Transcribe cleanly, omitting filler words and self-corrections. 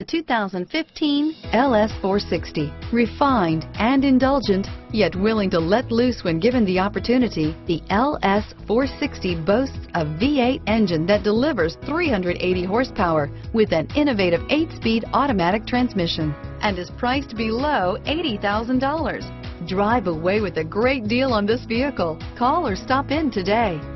The 2015 LS460. Refined and indulgent, yet willing to let loose when given the opportunity, the LS460 boasts a V8 engine that delivers 380 horsepower with an innovative 8-speed automatic transmission and is priced below $80,000. Drive away with a great deal on this vehicle. Call or stop in today.